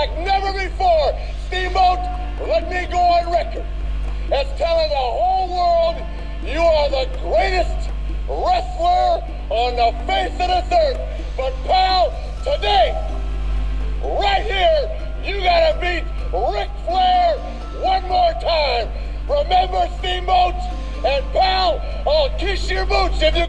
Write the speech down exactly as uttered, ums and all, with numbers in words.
like never before. Steamboat, let me go on record as telling the whole world you are the greatest wrestler on the face of this earth. But pal, today, right here, you gotta beat Ric Flair one more time. Remember, Steamboat? And pal, I'll kiss your boots if you